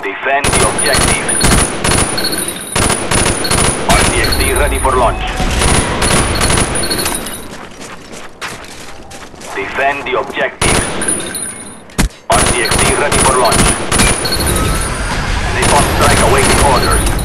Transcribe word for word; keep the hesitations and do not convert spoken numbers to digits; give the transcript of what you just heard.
Defend the objectives. R T X D ready for launch. Defend the objectives. R T X D ready for launch. Napalm strike awaiting orders.